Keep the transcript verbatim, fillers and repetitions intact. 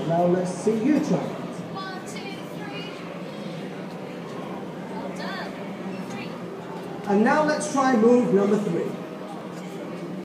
Now let's see you try it. One, two, three. Well done. Three. And now let's try move number three.